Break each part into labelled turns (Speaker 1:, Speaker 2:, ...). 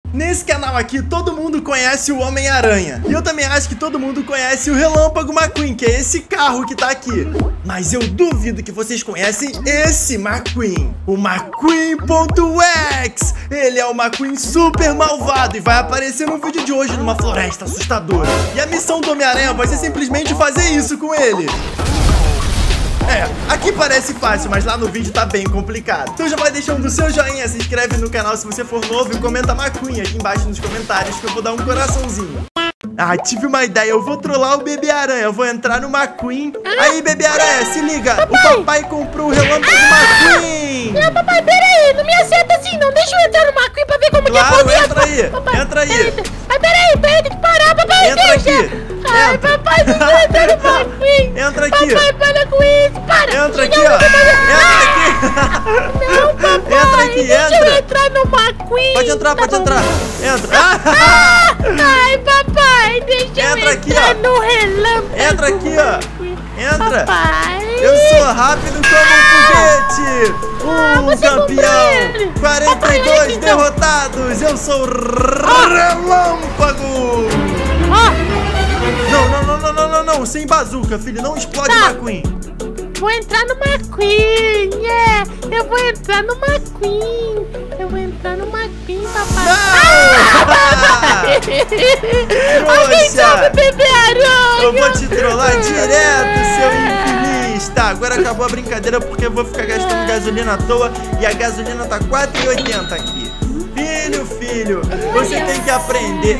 Speaker 1: Nesse canal aqui, todo mundo conhece o Homem-Aranha. E eu também acho que todo mundo conhece o Relâmpago McQueen, que é esse carro que tá aqui. Mas eu duvido que vocês conhecem esse McQueen, o McQueen.X. Ele é o McQueen super malvado e vai aparecer no vídeo de hoje numa floresta assustadora. E a missão do Homem-Aranha vai ser simplesmente fazer isso com ele. Aqui parece fácil, mas lá no vídeo tá bem complicado. Então já vai deixando o seu joinha, se inscreve no canal se você for novo e comenta McQueen aqui embaixo nos comentários que eu vou dar um coraçãozinho. Ah, tive uma ideia, eu vou trollar o Bebê Aranha, eu vou entrar no McQueen. Aí, Bebê Aranha, se liga, papai. O papai comprou o Relâmpago McQueen.
Speaker 2: Não, papai, peraí, não me acerta assim, não. Deixa eu entrar no McQueen pra ver como
Speaker 1: claro,
Speaker 2: que é poder.
Speaker 1: Entra aí,
Speaker 2: papai,
Speaker 1: entra aí.
Speaker 2: Ai, peraí, tem que parar, papai,
Speaker 1: entra
Speaker 2: deixa.
Speaker 1: Aqui.
Speaker 2: Ai,
Speaker 1: entra.
Speaker 2: papai, deixa eu entrar no McQueen.
Speaker 1: Entra aqui.
Speaker 2: Papai, para com isso, para.
Speaker 1: Entra aqui, ó. Entra aqui.
Speaker 2: Não, papai.
Speaker 1: Entra aqui,
Speaker 2: deixa
Speaker 1: entra.
Speaker 2: eu entrar no McQueen.
Speaker 1: Pode entrar, pode entrar. Entra.
Speaker 2: Ai, papai, deixa eu
Speaker 1: entra aqui,
Speaker 2: entrar
Speaker 1: ó.
Speaker 2: no Relâmpago.
Speaker 1: Entra aqui, ó. Entra.
Speaker 2: Papai.
Speaker 1: Eu sou rápido como um foguete. Campeão. 42 derrotados. Eu sou o Relâmpago. Não, sem bazuca, filho. Não explode o McQueen.
Speaker 2: Vou entrar no McQueen. Eu vou entrar no McQueen. Eu vou entrar no McQueen, papai. Alguém salve, Bebê Aranha.
Speaker 1: Eu vou te trollar direto, seu infeliz. Tá, agora acabou a brincadeira porque eu vou ficar gastando gasolina à toa. E a gasolina tá 4,80 aqui. Filho, você tem que aprender.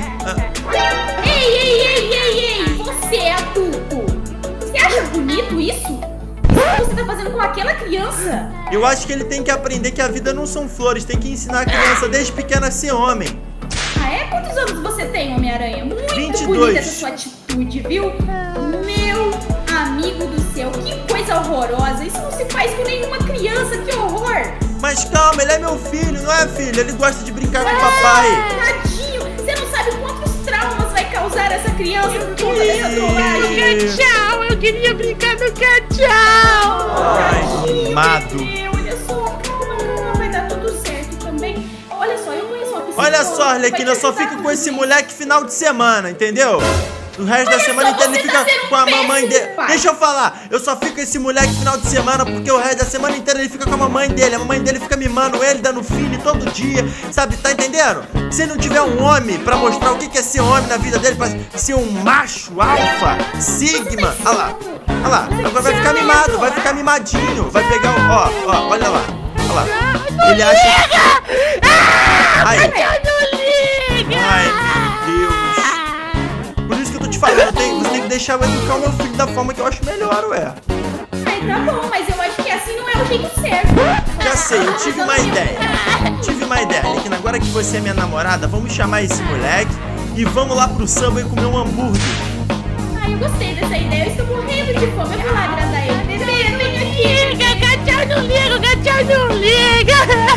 Speaker 3: Ei, você é adulto. Você acha bonito isso? O que você tá fazendo com aquela criança?
Speaker 1: Eu acho que ele tem que aprender que a vida não são flores. Tem que ensinar a criança desde pequena a ser homem.
Speaker 3: Ah, é? Quantos anos você tem, Homem-Aranha? Muito
Speaker 1: 22.
Speaker 3: bonita essa sua atitude, viu? Meu amigo do céu, que coisa horrorosa. Isso não se faz com nenhuma criança, que horror.
Speaker 1: Mas calma, ele é meu filho, não é, filho? Ele gosta de brincar com o papai.
Speaker 3: Tadinho, você não sabe quantos traumas vai causar essa criança por conta dessa trollagem.
Speaker 2: Tchau, eu queria brincar no tchau.
Speaker 1: Ai, mimado.
Speaker 3: Olha só, calma, vai dar tudo certo também. Olha só, eu conheço uma psicóloga.
Speaker 1: Olha só, Arlequina, eu só fico com esse moleque final de semana, entendeu? O resto da semana inteira ele fica com a mamãe dele. Deixa eu falar, eu só fico com esse moleque final de semana porque o resto da semana inteira ele fica com a mamãe dele. A mamãe dele fica mimando ele, dando filho todo dia, sabe? Tá entendendo? Se ele não tiver um homem pra mostrar o que é ser homem na vida dele, pra ser um macho, alfa, sigma. Olha lá, agora vai ficar mimado, vai ficar mimadinho. Vai pegar o... Ó, olha lá, olha lá. Ele acha... Ai, meu Deus. Por isso que eu tô te falando, você tem que deixar eu educar o meu filho da forma que eu acho melhor, ué.
Speaker 3: Ai, tá bom, mas eu acho que assim não é o jeito certo.
Speaker 1: Já sei, eu tive uma ideia. Arlequina, agora que você é minha namorada, vamos chamar esse moleque e vamos lá pro Subway comer um hambúrguer.
Speaker 3: Ai, eu gostei dessa ideia, eu estou morrendo de fome. Eu vou lá agradar ele. Bebê, vem aqui.
Speaker 2: Tchau, não liga.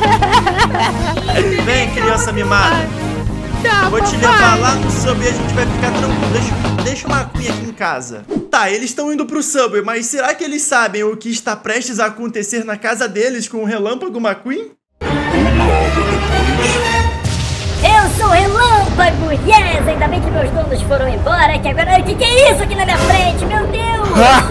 Speaker 1: Vem, criança mimada.
Speaker 2: Não,
Speaker 1: vou te levar lá no Subway e a gente vai ficar tranquilo. Deixa o McQueen aqui em casa. Tá, eles estão indo pro Subway, mas será que eles sabem o que está prestes a acontecer na casa deles com o Relâmpago McQueen?
Speaker 4: Eu sou o Relâmpago, yes! Ainda bem que meus donos foram embora, que agora... O que é isso aqui na minha frente? Meu Deus!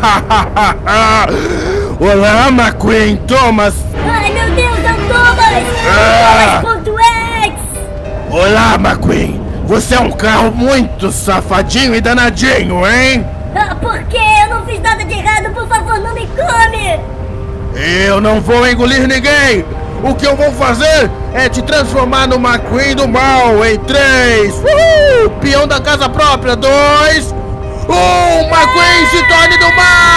Speaker 5: Olá, McQueen, Thomas!
Speaker 4: Ai, meu Deus, é o Thomas! Thomas.X!
Speaker 5: Olá, McQueen! Você é um carro muito safadinho e danadinho, hein?
Speaker 4: Por quê? Eu não fiz nada de errado, por favor, não me come!
Speaker 5: Eu não vou engolir ninguém! O que eu vou fazer é te transformar no McQueen do mal em 3! Peão da casa própria, 2! 1! McQueen se torne do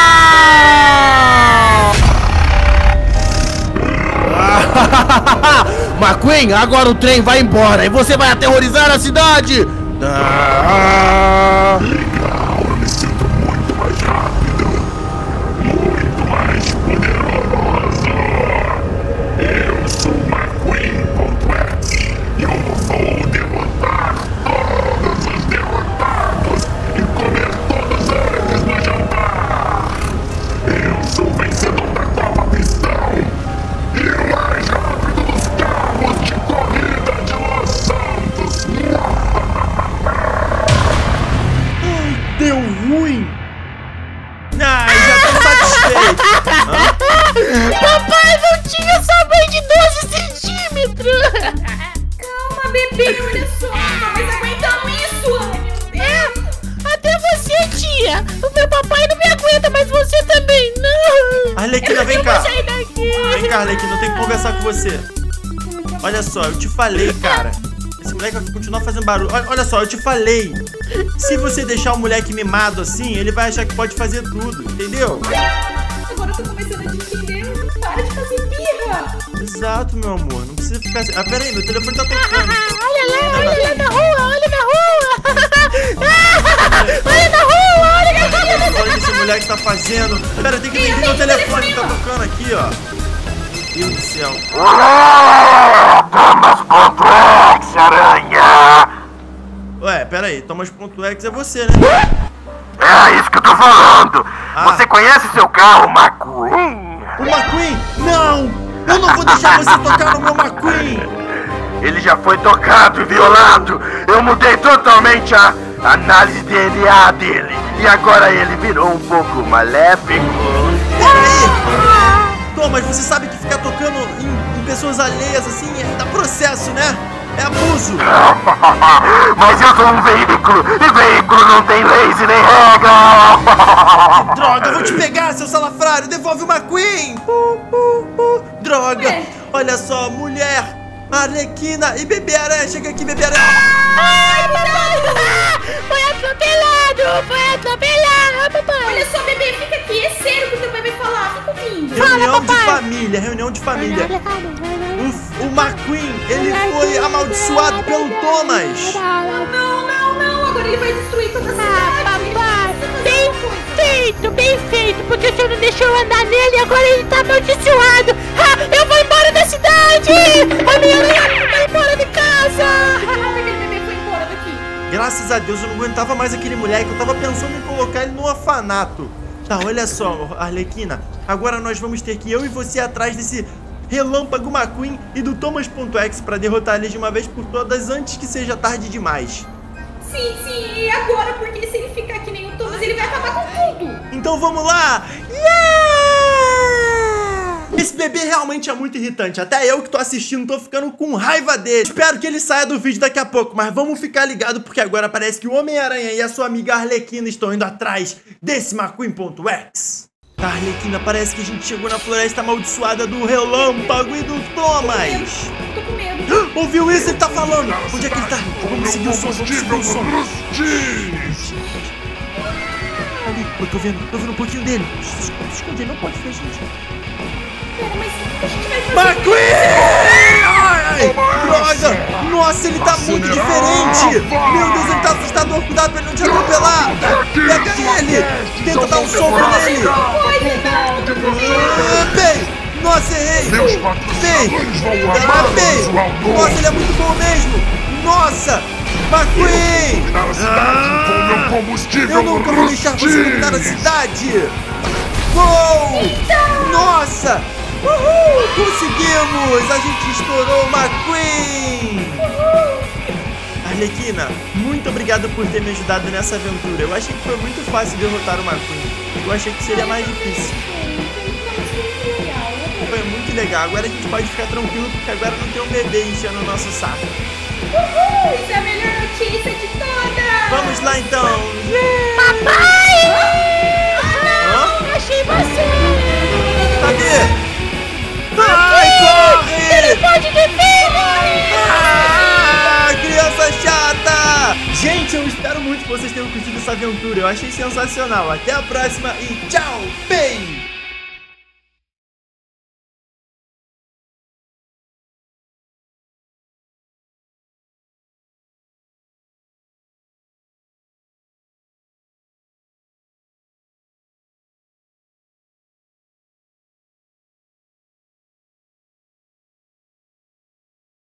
Speaker 5: mal! McQueen, agora o trem vai embora e você vai aterrorizar a cidade!
Speaker 6: Legal, eu me sinto muito mais rápido, muito mais poderoso. Eu sou o McQueen.X e eu vou derrotar todos os derrotados e comer todos eles no jantar. Eu sou o vencedor da Copa Pistão e o mais rápido dos carros de corrida de Los Santos.
Speaker 3: bebê, olha só. Mas aguentando isso, ai, meu Deus.
Speaker 2: Até você, tia. O meu papai não me aguenta, mas você também não.
Speaker 1: Arlequina, vem cá.
Speaker 2: Eu vou sair daqui.
Speaker 1: Vem cá, Arlequina, eu tenho que conversar com você. Olha só, eu te falei, cara. Esse moleque vai continuar fazendo barulho. Olha só, eu te falei. Se você deixar o moleque mimado assim, ele vai achar que pode fazer tudo, entendeu?
Speaker 3: Agora eu tô começando a te entender. Para de fazer birra.
Speaker 1: Exato, meu amor. Não precisa ficar assim. Ah, pera aí, meu telefone tá tocando.
Speaker 2: Olha lá na rua, olha na rua. Olha na rua, olha na rua.
Speaker 1: Olha o que esse moleque tá fazendo. Pera, tem que atender meu telefone que tá tocando aqui, ó. Meu Deus do céu.
Speaker 6: Thomas.exe, aranha!
Speaker 1: Ué, pera aí. Thomas.exe é você, né?
Speaker 6: É isso que eu tô falando!
Speaker 1: Ah.
Speaker 6: Você conhece seu carro, McQueen?
Speaker 1: O McQueen? Não! Eu não vou deixar você tocar no meu McQueen!
Speaker 6: Ele já foi tocado e violado! Eu mudei totalmente a análise DNA dele! E agora ele virou um pouco maléfico!
Speaker 1: Pera aí! Thomas, você sabe que ficar tocando em pessoas alheias assim dá processo, né? É abuso!
Speaker 6: Mas eu sou um veículo! E veículo não tem leis e nem regra!
Speaker 1: Droga, eu vou te pegar, seu salafrário! Devolve o McQueen! Droga! Olha só, mulher! Arlequina e bebê aranha! Chega aqui, bebê aranha!
Speaker 2: Ai, papai! Foi atropelado! Foi atropelado, papai!
Speaker 3: Olha só, bebê, fica aqui. É sério que o teu bebê falar. Fica ouvindo.
Speaker 1: Reunião de família, reunião de família. O McQueen, ele foi amaldiçoado pelo Thomas.
Speaker 3: Não. Agora ele vai destruir toda a cidade.
Speaker 2: Papai, bem feito, porque o senhor não deixou eu andar nele e agora ele tá amaldiçoado. Eu vou embora da cidade! A minha linha vai embora de casa!
Speaker 3: Aquele bebê foi embora daqui.
Speaker 1: Graças a Deus eu não aguentava mais aquele moleque. Eu tava pensando em colocar ele no orfanato. Tá, olha só, Arlequina. Agora nós vamos ter que eu e você atrás desse Relâmpago McQueen e do Thomas.exe pra derrotar eles de uma vez por todas antes que seja tarde demais.
Speaker 3: Sim, e agora? Porque se ele ficar que nem o Thomas, ele vai acabar com tudo.
Speaker 1: Então vamos lá! Yeah! Esse bebê realmente é muito irritante. Até eu que tô assistindo tô ficando com raiva dele. Espero que ele saia do vídeo daqui a pouco. Mas vamos ficar ligado porque agora parece que o Homem-Aranha e a sua amiga Arlequina estão indo atrás desse McQueen.exe. Tá, Arlequina, parece que a gente chegou na floresta amaldiçoada do Relâmpago e do Thomas.
Speaker 3: Tô com medo.
Speaker 1: Ouviu isso? Ele tá falando. Onde é que ele tá? Vamos seguir o som, vamos seguir o som. Ali, eu tô vendo um pouquinho dele. Se esconde, ele não pode ver a gente.
Speaker 3: Pera, mas o que a gente vai fazer?
Speaker 1: McQueen! Ai, droga! Nossa, ele tá muito diferente! Meu Deus, ele tá assustador! Cuidado pra ele não te atropelar! Pega ele! Tenta dar um soco nele! Bem! Nossa, errei! Bem! Nossa, ele é muito bom mesmo! Nossa! McQueen! Eu nunca vou deixar você dominar a cidade! Uou! Nossa! Uhul! Conseguimos! A gente estourou o McQueen! Arlequina, muito obrigado por ter me ajudado nessa aventura. Eu achei que foi muito fácil derrotar o McQueen. Eu achei que seria mais difícil. Foi muito legal. Agora a gente pode ficar tranquilo porque agora não tem um bebê enchendo o nosso saco.
Speaker 3: Uhul! Isso é a melhor notícia de todas!
Speaker 1: Vamos lá então!
Speaker 2: Papai!
Speaker 1: Hã?
Speaker 2: Achei você!
Speaker 1: Cadê? Ai, corre!
Speaker 2: Telefone de filho!
Speaker 1: Ah, criança chata! Gente, eu espero muito que vocês tenham curtido essa aventura. Eu achei sensacional. Até a próxima e tchau! Beijo!